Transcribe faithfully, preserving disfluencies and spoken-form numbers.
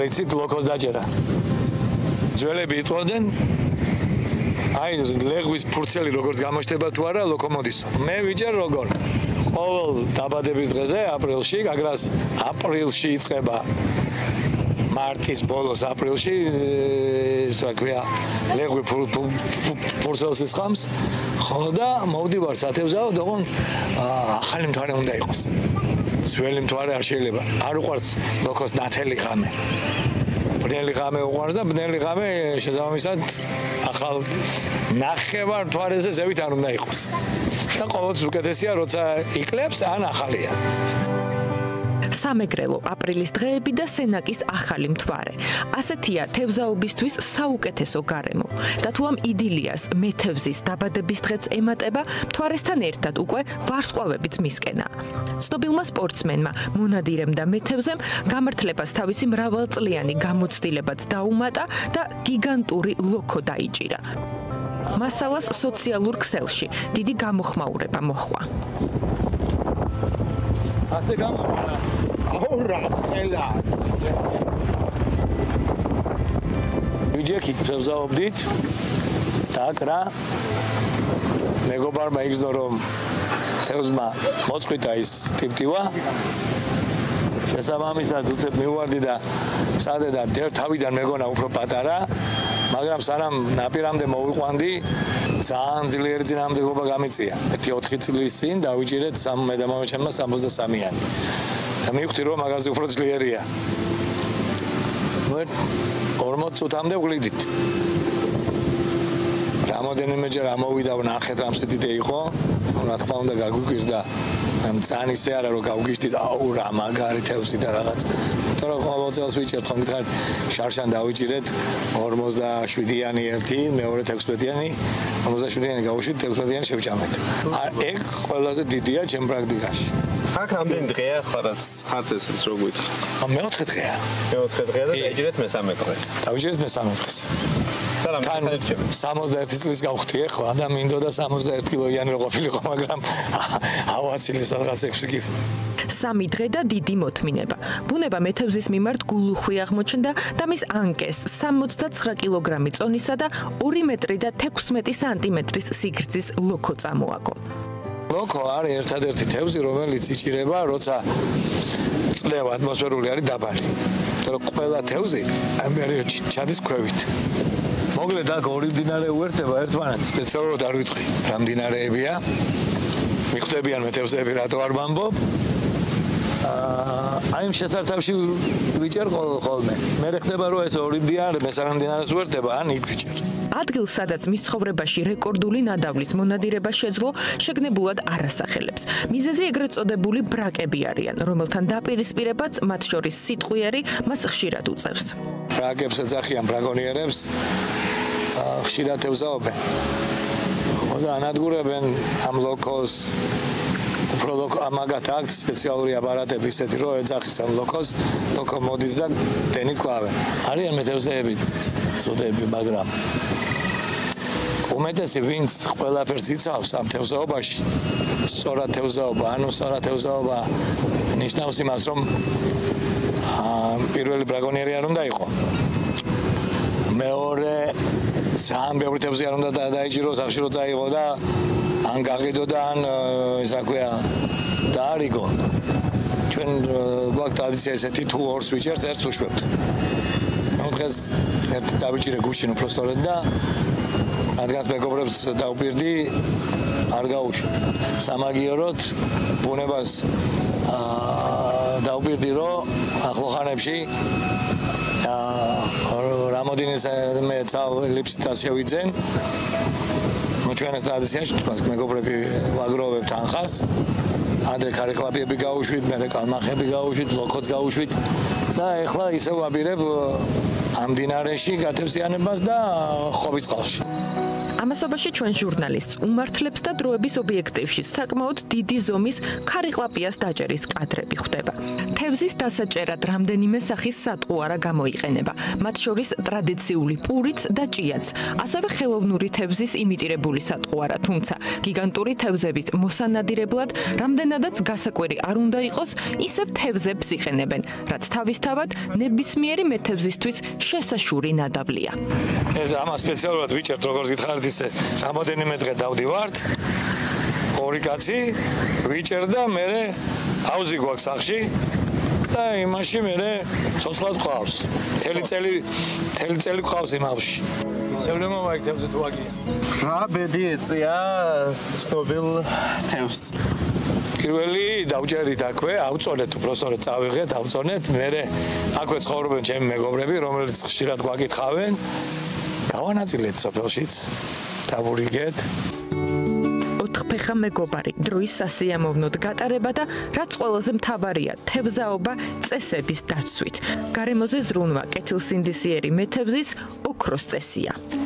არიცით ლოქოს დაჭერა. ძველები იტყოდნენ აი ლეგვის ფურცელი როგორც გამოჩნდება თუ არა ლოკომოდისო. მე ვიჯერ როგორ ყოველ დაბადების დღეზე აპრილში, გაგრას აპრილში იწყება მარტის ბოლოს აპრილში ისე ქვია ლეღვი ფურცელს ისხამს, ხო და მოვდივარ სათევზაო, თქო ახალი მთვარე უნდა იყოს. ძველი მთვარე არ შეიძლება. არ უყვარს ლოქოს ნათელი ღამე. ბნელი ღამე უყვარს და ბნელი ღამე შესაბამისად ახალ ნახევარ მთვარეზე ზევით არ უნდა იყოს. და ყოველთვის უკეთესია როცა იკლებს ან ახალია. სამეგრელო აპრილის დღეები და სენაკის ახალი მთვარე. ასეთია თევზაობისთვის საუკეთესო გარემო. და თუ ამ იდილიას მეთევზის დაბადების დღეც ემატება, მთვარესთან ერთად უკვე ვარსკვლავებიც მისკენა. ცნობილმა სპორტსმენმა, მონადირემ და მეთევზემ გამართლებას თავისი მრავალწლიანი გამოცდილებაც დაუმატა და გიგანტური ლოქო დაიჭირა. მასალას სოციალურ ქსელში დიდი გამოხმაურება მოჰყვა. ასე გამოვიდა. აურა ხელა. ვიჯექით თევზაობდით. დაკრა. მეგობარმა იგზნო რომ თევზმა მოწყვიტა ის ტიპტივა. შესაბამისად უცებ მივარდი და სადედა დერ თავიდან მეგონა უფრო პატარა, მაგრამ სანამ ნაპირამდე მოვიყვანდი, ძალიან ძლიერი წინააღმდეგობა გამიწია. ერთი ოთხი წლის წინ დავიჭირეთ მე და მამაჩემმა სამოცდასამიანი. და მივხვდი რომ მაგაზე უფრო ძლიერია. მე ორმოც წუთამდე ვგლიდით. რამოდენიმეჯერ ამოვიდა ვნახეთ რამ სიდიდე იყო, რა თქმა უნდა გაგვიკვირდა. ძალიან ისე არა რომ გავგიშდით, აუ რა მაგარი თევზი და რაღაც. იმიტომ რომ ყოველ წელს ვიჭერთ ხომ გითხარით შარშან დავიჭირეთ ორმოცდაშვიდიანი ერთი, მეორე თექვსმეტიანი, ორმოცდაშვიდიანი გავუშვით, თექვსმეტიანი შევჭამეთ. ეგ ყველაზე დიდია ჩემ პრაქტიკაში. აქ რამდენი დღეა ხარაც ხარც ესეც რო გითხრა. მეოთხე დღეა. მეოთხე დღეა და დაიჭირეთ მესამე დღეს. დავიჭირეთ მესამე დღეს. და რამე ხერხდება? სამოცდაერთი წლის გავხდი ხო, და მინდოდა სამოცდაერთი კილოიანი რო ყოფილიყო, მაგრამ ავაცილი სადღაც ექვსი კილო. სამი დღე და დიდი მოთმინება. ბუნება მეთევზის მიმართ გულუხვი აღმოჩნდა და მის ანკეს სამოცდაცხრა კილოგრამი წონისა და ორი მეტრი და თექვსმეტი სანტიმეტრის სიგრძის ლოქო წამოაგო. ლოქო არის ერთადერთი თევზი, რომელიც იჭირება, როცა წლევა ატმოსფერული არის დაბალი. იმიტომ რომ ყველა თევზი ამ პერიოდში ჩადის ქვევით. მოკლედ აქ ორი მდინარე უერთდება ერთმანეთს, სპეციალურად არ ვიტყვი რა მდინარეებია. მიხვდებიან მეთევზები, რატო არ ვამბობ. აი ამ შესართავში ვიჭერ ხოლმე. მე ხდება რომ ეს ორი მდინარე მესამე მდინარეს უერთდება, ან იქ ვიჭერ. ადგილ, სადაც მის ცხოვრებაში რეკორდული ნადავლის მონადირება შეძლო, შეგნებულად არასახელებს. მიზეზი ეგრეთ წოდებული ბრაკები არიან, რომელთან დაპირისპირებაც მათ შორის სიტყვიერი მას ხშირად უწევს. ბრაკებს ეძახიან ბრაკონიერებს, ხშირად თევზაობენ. ხო და ანადგურებენ ამ ლოქოს უფრო ამაგათ აქ სპეციალური აპარატები ისეთი რომ ეძახის ამ ლოქოს, ლოქო მოდის და დენით კლავენ. არიან მეთევზეები წოდები, მაგრამ უმეტესი ვინც ყველაფერს იცავს ამ თევზაობაში, სწორად თევზაობა, ანუ სწორად თევზაობა ნიშნავს იმას, რომ პირველი ბრაკონიერი არ უნდა იყო. მეორე ძალიან ბევრი თევზი არ უნდა დაიჭიროს, სახში რო წაიღო და ან გაყიდო და ან ისა ქვია დაარიგო. ჩვენ გვაქვს ტრადიცია ესეთი, თუ ორს ვიჭერს, ერთს უშვებთ. მე დღეს ერთი დავიჭირე გუშინ უფრო სწორედ და რადგანაც მეგობრებს დავპირდი, არ გაუშვი. სამაგიეროდ ბუნებას დავპირდი, რომ ახლოხანებში რამოდენიც მე ლიფსიტას შევიძენ. ჩვენს ტრადიციაში თქვენს მეგობრები ვაგროვებთ ანხას, ადრე ქარიყლაპიები გაუშვით, მერე კალმახები გაუშვით, ლოქოც გაუშვით და ეხლა ისე ვაბირებ ამ მდინარეში გათევზიანებას და ხოვიწყალში. ამასობაში ჩვენ ჟურნალისტს უმართლებს და დროების ობიექტივში საკმაოდ დიდი ზომის ქარიყლაპიას დაჭერის კადრები ხვდება. თევზის დასაჭერად რამდენიმე სახის სატყუარა გამოიყენება, მათ შორის ტრადიციული პურიც და ჭიაც, ასევე ხელოვნური თევზის იმიტირებული სატყუარა, თუმცა გიგანტური თევზების მოსანადირებლად რამდენადაც გასაკვირი არ უნდა იყოს, ისევ თევზებს იყენებენ, რაც თავის თავად ნებისმიერი მეთევზისთვის შესაშური ნადავლია. ეს ამას სპეციალურად ვიჭერთ, როგორც გითხარით ისე, რამოდენიმე დღე დავდივართ. ორი კაცი ვიჭერ და მე აუზი გვაქვს სახში და იმაში მე ცოცხლად ყავს. მთელი წელი მთელი წელი ყავს იმ ავში. ისევ მომაიქთებს თუ აგია. რა ბედი ეწია ცნობილ თემს. პირველი დავჭერით აქვე, ავწონეთ უბრალოდ წავიღეთ, ავწონეთ, მე აქვე ცხოვრობენ ჩემი მეგობრები, რომელიც ხშირად გვაკითხავენ. გავანაწილეთ სოფელშიც, დავურიგეთ. ოთხფეხა მეგობარი დროის სასიამოვნოდ გატარება და რაც ყველაზე მთავარია, თევზაობა წესების დაცვით. გარემოზე ზრუნვა კეთილსინდისიერი მეთევზის ოქროს წესია.